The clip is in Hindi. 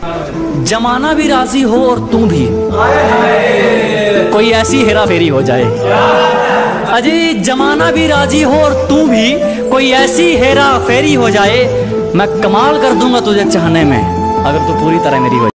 जमाना भी राजी हो और तू भी, कोई ऐसी हेरा फेरी हो जाए। अजय जमाना भी राजी हो और तू भी, कोई ऐसी हेरा फेरी हो जाए, मैं कमाल कर दूंगा तुझे चाहने में, अगर तू पूरी तरह मेरी हो जाए।